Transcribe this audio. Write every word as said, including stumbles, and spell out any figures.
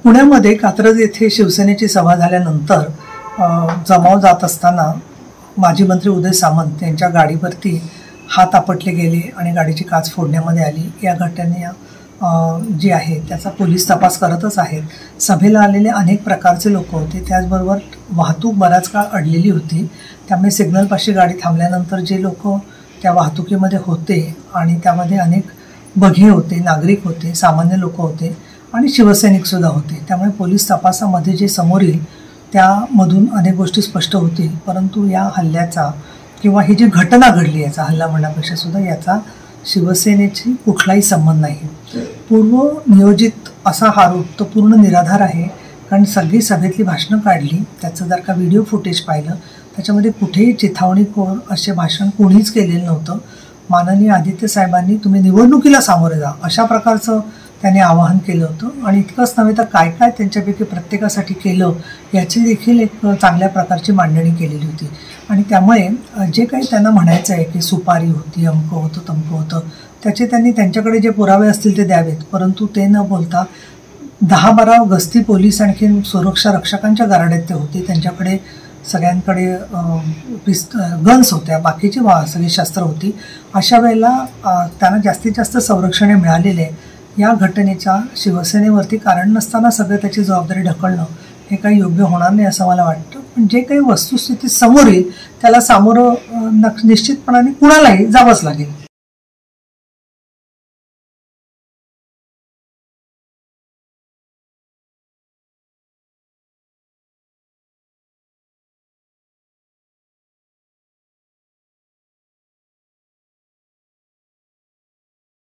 पुण्यामध्ये कात्रज येथे शिवसेनेची सभा झाल्यानंतर जमाव जात असताना माजी मंत्री उदय सामंत यांच्या गाडीवरती हात आपटले गेले आणि गाडीची काच फोडण्यामध्ये आली। या घटने जी आहे त्याचा पोलीस तपास करतच आहेत। सभेला आलेले अनेक प्रकारचे लोक होते, त्याचबरोबर वाहतूक बराच काळ अडलेली होती, त्यामुळे सिग्नलपाशी गाडी थांबल्यानंतर जे लोक त्या वाहतुकीमध्ये होते आणि त्यामध्ये अनेक बघे होते, नागरिक होते, सामान्य लोक होते आणि शिवसैनिकसुद्धा होते। त्यामुळे पोलीस तपासामध्ये जे समोर येईल त्यामधून अनेक गोष्टी स्पष्ट होतील, परंतु या हल्ल्याचा किंवा ही जी घटना घडली याचा हल्ला म्हणण्यापेक्षा सुद्धा याचा शिवसेनेची कुठलाही संबंध नाही। पूर्व नियोजित असा हा आरोप तो पूर्ण निराधार आहे, कारण सगळी सभेतली भाषणं काढली, त्याचं जर का व्हिडिओ फुटेज पाहिलं त्याच्यामध्ये कुठेही चिथावणीखोर असे भाषण कोणीच केलेलं नव्हतं। माननीय आदित्य साहेबांनी तुम्ही निवडणुकीला सामोरे जा अशा प्रकारचं त्यांनी आवाहन केलं होतं आणि इतकंच नव्हे तर काय काय त्यांच्यापैकी प्रत्येकासाठी केलं याची देखील एक चांगल्या प्रकारची मांडणी केलेली होती। आणि त्यामुळे जे काही त्यांना म्हणायचं आहे की सुपारी होती, अमकं होतं, तमकं होतं, त्याचे त्यांनी त्यांच्याकडे जे पुरावे असतील ते द्यावेत, परंतु ते न बोलता दहा बारा गस्ती पोलीस आणखीन सुरक्षा रक्षकांच्या गारड्यात ते होते, त्यांच्याकडे सगळ्यांकडे पिस् गन्स होत्या, बाकीची वा सगळी शस्त्र होती। अशा वेळेला त्यांना जास्तीत जास्त संरक्षण मिळालेले या घटनेच्या शिवसेनेवरती कारण नसताना सगळं त्याची जबाबदारी ढकलणं हे काही योग्य होणार नाही असं मला वाटतं। पण जे काही वस्तुस्थिती समोर येईल त्याला सामोरं निश्चितपणाने कुणालाही जावंच लागेल।